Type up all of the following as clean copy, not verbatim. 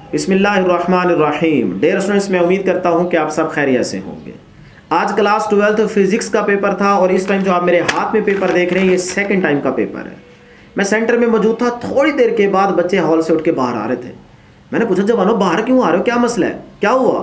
बिस्मिल्लाहिर्रहमानिर्रहीम। Dear students, मैं उम्मीद करता हूं कि आप सब खैरियत से होंगे। आज क्लास 12 फिजिक्स का पेपर था और इस टाइम जो आप मेरे हाथ में पेपर देख रहे हैं ये सेकंड टाइम का पेपर है। मैं सेंटर में मौजूद था। थोड़ी देर के बाद बच्चे हॉल से उठ के बाहर आ रहे थे। मैंने पूछा, जवानों बाहर क्यों आ रहे हो, क्या मसला है, क्या हुआ?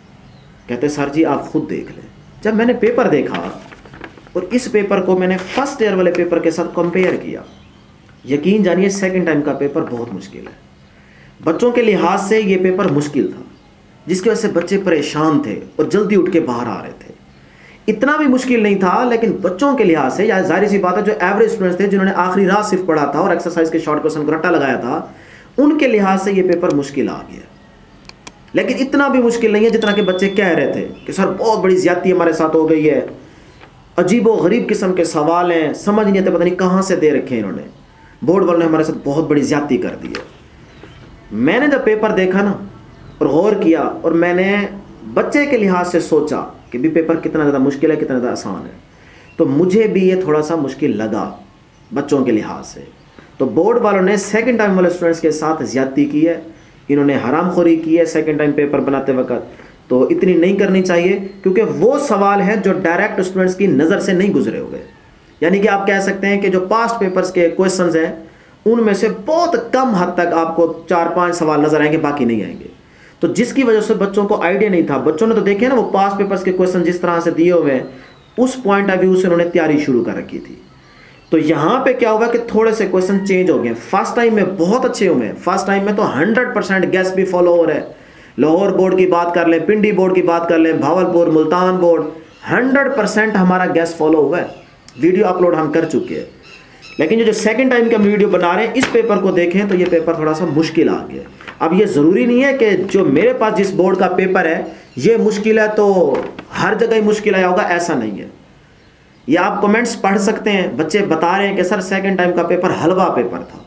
कहते सर जी आप खुद देख लें। जब मैंने पेपर देखा और इस पेपर को मैंने फर्स्ट ईयर वाले पेपर के साथ कंपेयर किया, यकीन जानिए सेकंड टाइम का पेपर बहुत मुश्किल है। बच्चों के लिहाज से ये पेपर मुश्किल था, जिसकी वजह से बच्चे परेशान थे और जल्दी उठ के बाहर आ रहे थे। इतना भी मुश्किल नहीं था, लेकिन बच्चों के लिहाज से या जाहिर सी बात है जो एवरेज स्टूडेंट्स थे जिन्होंने आखिरी रात सिर्फ पढ़ा था और एक्सरसाइज के शॉर्ट क्वेश्चन को रट्टा लगाया था, उनके लिहाज से ये पेपर मुश्किल आ गया। लेकिन इतना भी मुश्किल नहीं है जितना कि बच्चे कह रहे थे कि सर बहुत बड़ी ज्यादती हमारे साथ हो गई है, अजीबो गरीब किस्म के सवाल हैं, समझ नहीं आते, पता नहीं कहाँ से दे रखे हैं इन्होंने, बोर्ड वालों ने हमारे साथ बहुत बड़ी ज्यादती कर दी है। मैंने जब पेपर देखा ना और गौर किया और मैंने बच्चे के लिहाज से सोचा कि भी पेपर कितना ज़्यादा मुश्किल है, कितना ज़्यादा आसान है, तो मुझे भी ये थोड़ा सा मुश्किल लगा बच्चों के लिहाज से। तो बोर्ड वालों ने सेकंड टाइम वाले स्टूडेंट्स के साथ ज्यादती की है, इन्होंने हरामखोरी की है सेकंड टाइम पेपर बनाते वक्त। तो इतनी नहीं करनी चाहिए, क्योंकि वो सवाल हैं जो डायरेक्ट स्टूडेंट्स की नज़र से नहीं गुजरे हुए। यानी कि आप कह सकते हैं कि जो पास्ट पेपर्स के क्वेश्चंस हैं उनमें से बहुत कम हद तक आपको 4-5 सवाल नजर आएंगे, बाकी नहीं आएंगे। तो जिसकी वजह से बच्चों को आइडिया नहीं था। बच्चों ने तो देखे ना वो पास्ट पेपर्स के क्वेश्चन जिस तरह से दिए हुए हैं, उस पॉइंट ऑफ व्यू से उन्होंने तैयारी शुरू कर रखी थी। तो यहाँ पे क्या हुआ कि थोड़े से क्वेश्चन चेंज हो गए। फर्स्ट टाइम में बहुत अच्छे हुए, फर्स्ट टाइम में तो 100% गैस भी फॉलो हो रहा है। लाहौर बोर्ड की बात कर लें, पिंडी बोर्ड की बात कर लें, भावलपुर, मुल्तान बोर्ड, 100% हमारा गैस फॉलो हुआ है। वीडियो अपलोड हम कर चुके हैं। लेकिन जो सेकंड टाइम का वीडियो बना रहे हैं, इस पेपर को देखें तो ये पेपर थोड़ा सा मुश्किल आ गया। अब ये ज़रूरी नहीं है कि जो मेरे पास जिस बोर्ड का पेपर है ये मुश्किल है तो हर जगह ही मुश्किल आया होगा, ऐसा नहीं है। ये आप कमेंट्स पढ़ सकते हैं, बच्चे बता रहे हैं कि सर सेकंड टाइम का पेपर हलवा पेपर था,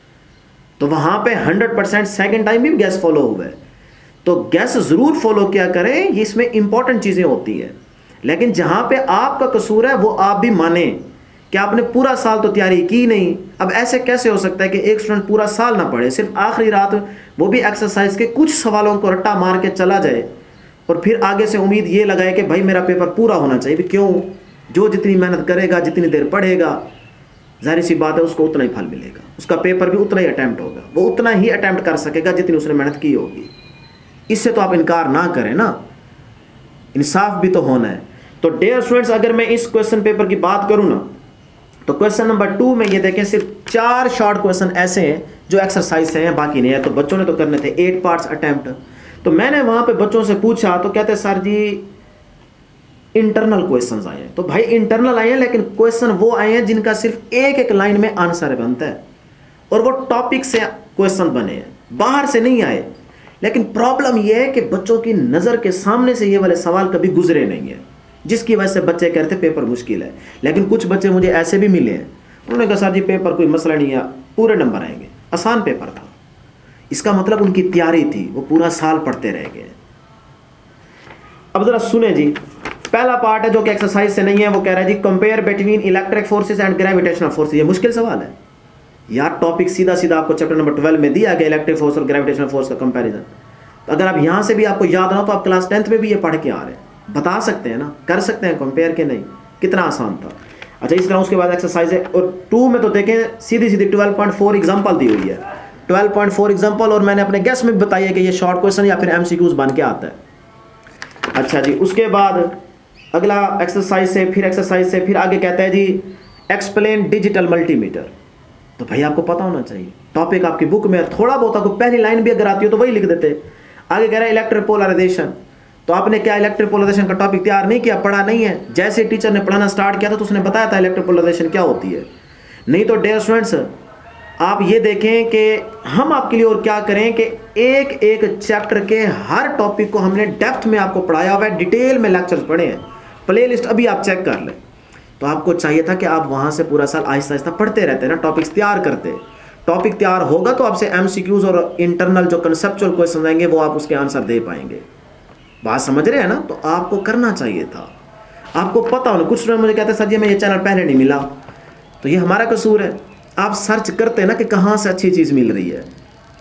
तो वहाँ पे 100% सेकंड टाइम भी गैस फॉलो हुआ है। तो गैस ज़रूर फॉलो किया करें, ये इसमें इंपॉर्टेंट चीज़ें होती है। लेकिन जहाँ पे आपका कसूर है वो आप भी माने कि आपने पूरा साल तो तैयारी की नहीं। अब ऐसे कैसे हो सकता है कि एक स्टूडेंट पूरा साल ना पढ़े, सिर्फ आखिरी रात वो भी एक्सरसाइज के कुछ सवालों को रट्टा मार के चला जाए और फिर आगे से उम्मीद ये लगाए कि भाई मेरा पेपर पूरा होना चाहिए। क्यों? जो जितनी मेहनत करेगा, जितनी देर पढ़ेगा, जाहिर सी बात है उसको उतना ही फल मिलेगा, उसका पेपर भी उतना ही अटैम्प्ट होगा, वो उतना ही अटैम्प्ट कर सकेगा जितनी उसने मेहनत की होगी। इससे तो आप इनकार ना करें ना, इंसाफ भी तो होना है। तो डियर स्टूडेंट्स, अगर मैं इस क्वेश्चन पेपर की बात करूँ ना, तो क्वेश्चन नंबर 2 में ये देखें सिर्फ 4 शॉर्ट क्वेश्चन ऐसे हैं जो एक्सरसाइज से हैं, बाकी नहीं है। तो बच्चों ने तो करने थे 8 पार्ट्स अटेम्प्ट। तो मैंने वहाँ पे बच्चों से पूछा तो कहते सर जी इंटरनल क्वेश्चंस आए हैं। तो भाई इंटरनल आए हैं, लेकिन क्वेश्चन वो आए हैं जिनका सिर्फ एक लाइन में आंसर बनता है और वो टॉपिक से क्वेश्चन बने हैं, बाहर से नहीं आए। लेकिन प्रॉब्लम यह है कि बच्चों की नज़र के सामने से ये वाले सवाल कभी गुजरे नहीं है, जिसकी वजह से बच्चे कहते पेपर मुश्किल है। लेकिन कुछ बच्चे मुझे ऐसे भी मिले हैं, उन्होंने कहा सर जी पेपर कोई मसला नहीं है, पूरे नंबर आएंगे, आसान पेपर था। इसका मतलब उनकी तैयारी थी, वो पूरा साल पढ़ते रह गए। अब जरा सुने जी, पहला पार्ट है जो कि एक्सरसाइज से नहीं है, वो कह रहा है जी compare between electric forces and gravitational forces. ये मुश्किल सवाल है यार, टॉपिक सीधा सीधा आपको चैप्टर नंबर 12 में दिया गया, इलेक्ट्रिक फोर्स और ग्रेविटेशनल फोर्स का कंपैरिजन। तो अगर आप यहाँ से भी आपको याद ना हो तो आप क्लास 10th में भी ये पढ़ के आ रहे हैं, बता सकते हैं ना, कर सकते हैं कंपेयर के नहीं, कितना आसान था। अच्छा, इस तरह उसके बाद एक्सरसाइज है। और 2 में तो देखें सीधी सीधी 12.4 एग्जाम्पल दी हुई है, 12.4 एग्जाम्पल, और मैंने अपने गेस में बताया कि ये शॉर्ट क्वेश्चन या फिर MCQs बन के आता है। अच्छा जी, उसके बाद अगला एक्सरसाइज से, फिर एक्सरसाइज से फिर आगे कहता है जी एक्सप्लेन डिजिटल मल्टीमीटर। तो भाई आपको पता होना चाहिए, टॉपिक आपकी बुक में थोड़ा बहुत आपको पहली लाइन भी अगर आती हो तो वही लिख देते। आगे कह रहा है इलेक्ट्रिक पोलराइजेशन। तो आपने क्या इलेक्ट्रिक पोलराइजेशन का टॉपिक तैयार नहीं किया, पढ़ा नहीं है। जैसे टीचर ने पढ़ाना स्टार्ट किया था तो उसने बताया था इलेक्ट्रिक पोलराइजेशन क्या होती है। नहीं तो डियर स्टूडेंट्स आप ये देखें कि हम आपके लिए और क्या करें कि एक एक चैप्टर के हर टॉपिक को हमने डेप्थ में आपको पढ़ाया हुआ है, डिटेल में लेक्चर्स पढ़े हैं, प्लेलिस्ट अभी आप चेक कर लें। तो आपको चाहिए था कि आप वहाँ से पूरा साल आहिस्ता आहिस्ता पढ़ते रहते ना, टॉपिक्स तैयार करते। टॉपिक तैयार होगा तो आपसे MCQs और इंटरनल जो कंसेप्चुअल क्वेश्चन आएंगे वो आप उसके आंसर दे पाएंगे। बात समझ रहे हैं ना? तो आपको करना चाहिए था, आपको पता होना। कुछ स्टूडेंट मुझे कहते हैं सर जी मैं ये चैनल पहले नहीं मिला, तो ये हमारा कसूर है। आप सर्च करते हैं ना कि कहाँ से अच्छी चीज़ मिल रही है,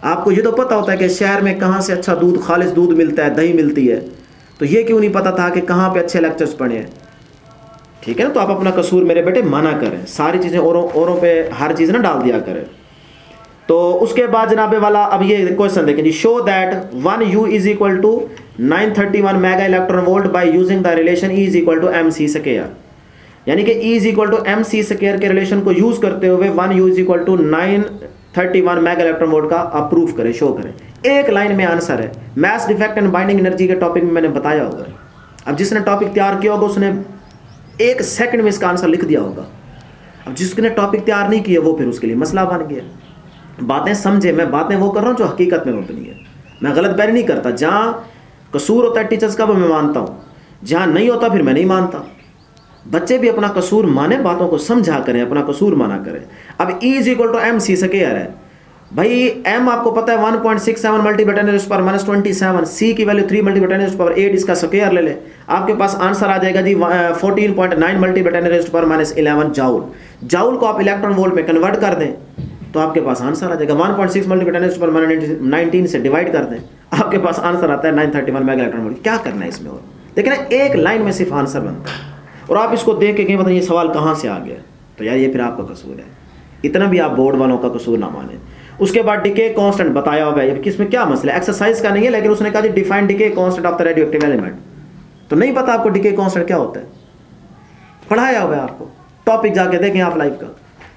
आपको ये तो पता होता है कि शहर में कहाँ से अच्छा दूध, खालिस दूध मिलता है, दही मिलती है, तो ये क्यों नहीं पता था कि कहाँ पे अच्छे लेक्चर्स पढ़े हैं? ठीक है ना, तो आप अपना कसूर मेरे बेटे माना करें, सारी चीज़ें औरों पे हर चीज़ ना डाल दिया करें। तो उसके बाद जनाबे वाला अब ये क्वेश्चन देखें जी, show that 1U is equal to 931 mega electron volt by using the relation E is equal to MC square, यानी कि E is equal to MC square के रिलेशन को यूज करते हुए 1U is equal to 931 mega electron volt का approve करें, show करें। एक लाइन में आंसर है। Mass defect and binding energy के टॉपिक में मैंने बताया होगा। अब जिसने टॉपिक तैयार किया होगा उसने 1 सेकंड में इसका आंसर लिख दिया होगा। अब जिसने टॉपिक तैयार नहीं किया वो फिर उसके लिए मसला बन गया। बातें समझे, मैं बातें वो कर रहा हूँ जो हकीकत में मबनी है, मैं गलत बैरी नहीं करता। जहाँ कसूर होता है टीचर्स का वो मैं मानता हूँ, जहाँ नहीं होता फिर मैं नहीं मानता। बच्चे भी अपना कसूर माने, बातों को समझा करें, अपना कसूर माना करें। अब E is equal to MC square है भाई, M आपको पता है 1.67 मल्टीप्लाई 10 पर -27, C की वैल्यू 3 मल्टीप्लाई 10 पर 8, इसका स्क्वायर ले ले, आपके पास आंसर आ जाएगा जी 14.9 मल्टीप्लाई 10 पर -11 जाउल। जाउल को आप इलेक्ट्रॉन वोल्ट में कन्वर्ट कर दें तो आपके पास आंसर आ जाएगा। 1.6 मल्टीप्लाई 10 पर -19 से डिवाइड कर दें, आपके पास आंसर आता है 931 मेगा इलेक्ट्रॉन वोल्ट। क्या करना है इसमें? और देखना, एक लाइन में सिर्फ आंसर बनता है और आप इसको देख के कहीं पता नहीं ये सवाल कहाँ से आ गया, तो यार ये फिर आपका कसूर है। इतना भी आप बोर्ड वालों का कसूर ना माने। उसके बाद डिके कांस्टेंट बताया हुआ है, किसमें क्या मसला है, एक्सरसाइज का नहीं है, लेकिन उसने कहा जी define decay constant of the radioactive element, तो नहीं पता आपको डिके कांस्टेंट क्या होता है, पढ़ाया हुआ है आपको, टॉपिक जाके देखें आप लाइव का।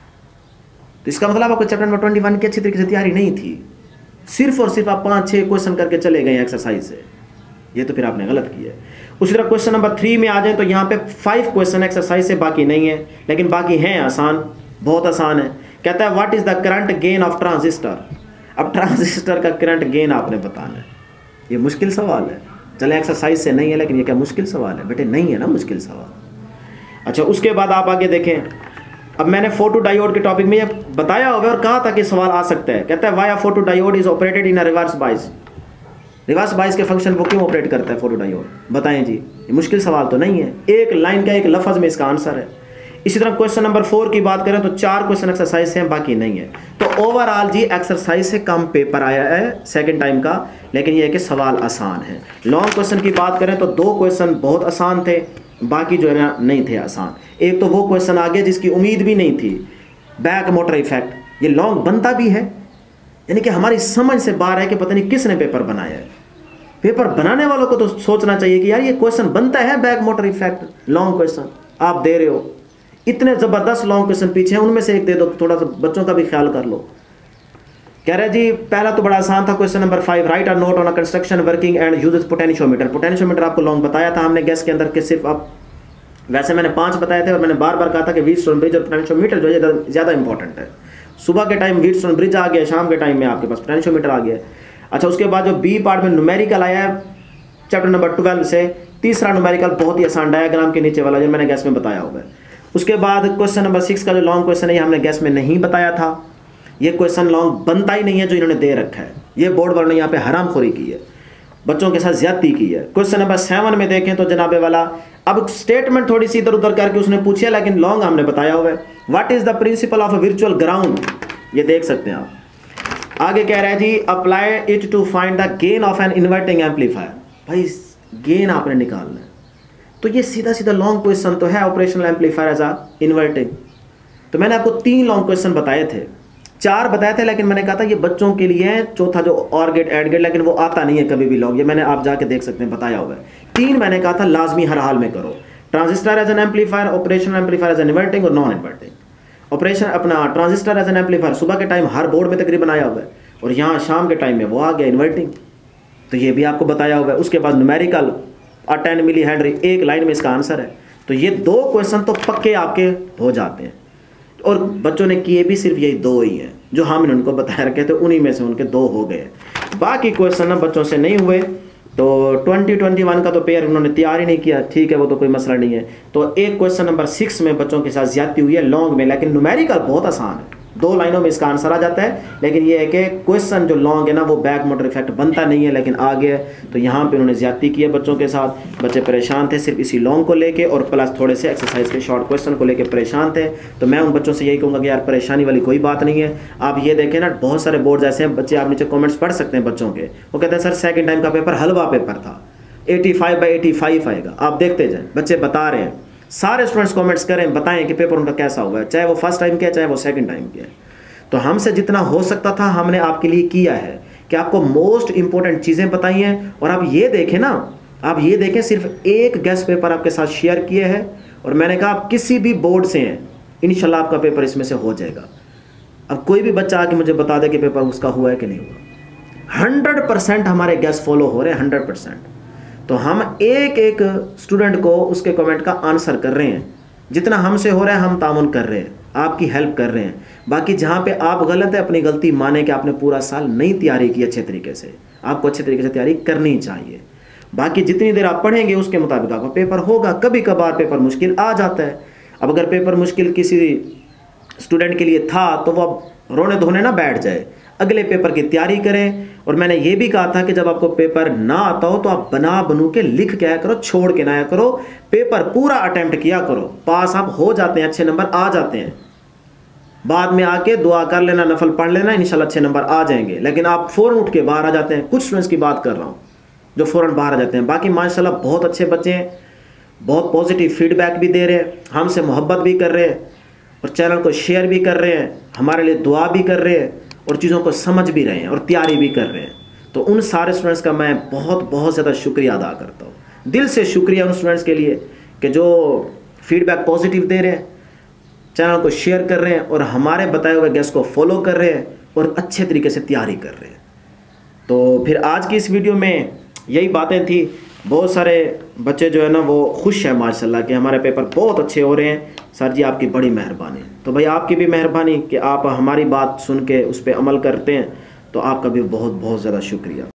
तो इसका मतलब आपको चैप्टर नंबर 21 की अच्छी तरीके से तैयारी नहीं थी, सिर्फ और सिर्फ आप 5-6 क्वेश्चन करके चले गए एक्सरसाइज से, ये तो फिर आपने गलत किया है। उसी तरह क्वेश्चन नंबर 3 में आ जाए तो यहाँ पे 5 क्वेश्चन एक्सरसाइज से बाकी नहीं है, लेकिन बाकी हैं आसान, बहुत आसान है। कहता है what is the current gain of transistor. अब ट्रांजिस्टर का करंट गेन आपने बताना है, ये मुश्किल सवाल है। चले एक्सरसाइज से नहीं है, लेकिन ये क्या मुश्किल सवाल है बेटे? नहीं है ना मुश्किल सवाल। अच्छा, उसके बाद आप आगे देखें। अब मैंने फोटो डायोड के टॉपिक में ये बताया होगा और कहा था कि सवाल आ सकता है। कहता है why a photodiode is operated in a reverse bias. Reverse bias के फंक्शन वो क्यों ऑपरेट करता है फोटो डायोड, बताएं जी। ये मुश्किल सवाल तो नहीं है, एक लाइन का एक लफ्ज में इसका आंसर है। इसी तरह क्वेश्चन नंबर 4 की बात करें तो 4 क्वेश्चन एक्सरसाइज से हैं, बाकी नहीं है। तो ओवरऑल जी एक्सरसाइज से कम पेपर आया है सेकंड टाइम का, लेकिन यह है कि सवाल आसान है। लॉन्ग क्वेश्चन की बात करें तो 2 क्वेश्चन बहुत आसान थे, बाकी जो है ना नहीं थे आसान। एक तो वो क्वेश्चन आ गया जिसकी उम्मीद भी नहीं थी, बैक मोटर इफेक्ट। ये लॉन्ग बनता भी है, यानी कि हमारी समझ से बाहर है कि पता नहीं किसने पेपर बनाया है। पेपर बनाने वालों को तो सोचना चाहिए कि यार ये क्वेश्चन बनता है back motor effect, long question आप दे रहे हो, इतने ज़बरदस्त लॉन्ग क्वेश्चन पीछे हैं, उनमें से एक दे दो, थोड़ा सा बच्चों का भी ख्याल कर लो। कह रहे जी पहला तो बड़ा आसान था, question number 5, write a note on a construction working and uses potentiometer. Potentiometer आपको लॉन्ग बताया था हमने गैस के अंदर कि सिर्फ आप, वैसे मैंने 5 बताए थे और मैंने बार बार कहा था कि व्हीटस्टोन ब्रिज और पोटेंशियोमीटर जो है ज़्यादा इंपॉर्टेंट है। सुबह के टाइम व्हीटस्टोन ब्रिज आ गया, शाम के टाइम में आपके पास पोटेंशियोमीटर आ गया। अच्छा, उसके बाद जो बी पार्ट में न्यूमेरिकल आया है चैप्टर नंबर 12 से, तीसरा न्यूमेरिकल बहुत ही आसान, डायग्राम के नीचे वाला जो मैंने गैस में बताया होगा। उसके बाद क्वेश्चन नंबर 6 का जो लॉन्ग क्वेश्चन है हमने गैस में नहीं बताया था, ये क्वेश्चन लॉन्ग बनता ही नहीं है जो इन्होंने दे रखा है। ये बोर्ड वालों ने यहाँ पे हरामखोरी की है, बच्चों के साथ ज्यादती की है। क्वेश्चन नंबर 7 में देखें तो जनाबे वाला अब स्टेटमेंट थोड़ी सी इधर उधर करके उसने पूछी है, लेकिन लॉन्ग हमने बताया हुआ है। What is the principle of virtual ground, ये देख सकते हैं आप। आगे कह रहा है जी apply it to find the gain of an inverting amplifier. भाई गेन आपने निकालना है, तो ये सीधा सीधा लॉन्ग क्वेश्चन तो है, operational amplifier as a inverting. तो मैंने आपको 3 लॉन्ग क्वेश्चन बताए थे, 4 बताए थे, लेकिन मैंने कहा था ये बच्चों के लिए है, चौथा जो और गेट एड गेट, लेकिन वो आता नहीं है कभी भी लॉन्ग, ये मैंने आप जाके देख सकते हैं बताया हुआ है। 3 मैंने कहा था लाजमी हर हाल में करो, transistor as an amplifier, operational amplifier as an inverting और नॉन इन्वर्टिंग। ऑपरेशन अपना ट्रांजिस्टर एज एन एम्पलीफायर सुबह के टाइम हर बोर्ड में तकरीबन आया हुआ है, और यहाँ शाम के टाइम में वो आ गया इन्वर्टिंग, तो ये भी आपको बताया हुआ है। उसके बाद न्यूमेरिकल और 10 मिली हेनरी, एक लाइन में इसका आंसर है। तो ये 2 क्वेश्चन तो पक्के आपके हो जाते हैं, और बच्चों ने किए भी सिर्फ यही 2 ही हैं जो हम उनको बताए रखे थे, उन्हीं में से उनके 2 हो गए। बाकी क्वेश्चन ना बच्चों से नहीं हुए। तो 2021 का तो पेयर उन्होंने तैयार ही नहीं किया, ठीक है वो तो कोई मसला नहीं है। तो एक क्वेश्चन नंबर 6 में बच्चों के साथ ज्यादती हुई है लॉन्ग में, लेकिन न्यूमेरिकल बहुत आसान है, 2 लाइनों में इसका आंसर आ जाता है। लेकिन ये है कि क्वेश्चन जो लॉन्ग है ना वो बैक मोटर इफेक्ट बनता नहीं है, लेकिन आ गया। तो यहाँ पे उन्होंने ज्यादती की है बच्चों के साथ, बच्चे परेशान थे सिर्फ इसी लॉन्ग को लेके और प्लस थोड़े से एक्सरसाइज के शॉर्ट क्वेश्चन को लेके परेशान थे। तो मैं उन बच्चों से यही कहूँगा कि यार परेशानी वाली कोई बात नहीं है। आप ये देखें ना, बहुत सारे बोर्ड ऐसे हैं, बच्चे आप नीचे कॉमेंट्स पढ़ सकते हैं बच्चों के, वो कहते हैं सर सेकेंड टाइम का पेपर हलवा पेपर था, 85/85 आएगा। आप देखते जाएं, बच्चे बता रहे हैं, सारे स्टूडेंट्स कमेंट्स करें, बताएं कि पेपर उनका कैसा हुआ है, चाहे वो फर्स्ट टाइम किया चाहे वो सेकंड टाइम किया। तो हमसे जितना हो सकता था हमने आपके लिए किया है कि आपको मोस्ट इंपॉर्टेंट चीज़ें बताई हैं। और आप ये देखें ना, आप ये देखें, सिर्फ एक गेस्ट पेपर आपके साथ शेयर किए हैं और मैंने कहा आप किसी भी बोर्ड से हैं, इंशाल्लाह आपका पेपर इसमें से हो जाएगा। अब कोई भी बच्चा आके मुझे बता दे कि पेपर उसका हुआ है कि नहीं हुआ। 100% हमारे गेस्ट फॉलो हो रहे हैं, 100%। तो हम एक एक स्टूडेंट को उसके कमेंट का आंसर कर रहे हैं, जितना हमसे हो रहा है हम तामुन कर रहे हैं, आपकी हेल्प कर रहे हैं। बाकी जहाँ पे आप गलत है, अपनी गलती माने कि आपने पूरा साल नहीं तैयारी की अच्छे तरीके से, आपको अच्छे तरीके से तैयारी करनी चाहिए। बाकी जितनी देर आप पढ़ेंगे उसके मुताबिक आपका पेपर होगा। कभी कभार पेपर मुश्किल आ जाता है। अब अगर पेपर मुश्किल किसी स्टूडेंट के लिए था तो वो अब रोने धोने ना बैठ जाए, अगले पेपर की तैयारी करें। और मैंने ये भी कहा था कि जब आपको पेपर ना आता हो तो आप बना बनू के लिख के आया करो, छोड़ के ना आया करो, पेपर पूरा अटेम्प्ट किया करो, पास आप हो जाते हैं, अच्छे नंबर आ जाते हैं। बाद में आके दुआ कर लेना, नफल पढ़ लेना, इंशाल्लाह अच्छे नंबर आ जाएंगे। लेकिन आप फ़ौरन उठ के बाहर आ जाते हैं, कुछ स्टूडेंट्स की बात कर रहा हूँ जो फ़ौरन बाहर आ जाते हैं। बाकी माशाल्लाह बहुत अच्छे बच्चे हैं, बहुत पॉजिटिव फीडबैक भी दे रहे हैं, हमसे मोहब्बत भी कर रहे हैं और चैनल को शेयर भी कर रहे हैं, हमारे लिए दुआ भी कर रहे हैं और चीज़ों को समझ भी रहे हैं और तैयारी भी कर रहे हैं। तो उन सारे स्टूडेंट्स का मैं बहुत बहुत ज़्यादा शुक्रिया अदा करता हूँ, दिल से शुक्रिया उन स्टूडेंट्स के लिए कि जो फीडबैक पॉजिटिव दे रहे हैं, चैनल को शेयर कर रहे हैं और हमारे बताए हुए गेस्ट को फॉलो कर रहे हैं और अच्छे तरीके से तैयारी कर रहे हैं। तो फिर आज की इस वीडियो में यही बातें थी। बहुत सारे बच्चे जो है ना वो खुश हैं माशाल्लाह कि हमारे पेपर बहुत अच्छे हो रहे हैं। सर जी आपकी बड़ी मेहरबानी। तो भाई आपकी भी मेहरबानी कि आप हमारी बात सुन के उस पर अमल करते हैं, तो आपका भी बहुत बहुत ज़्यादा शुक्रिया।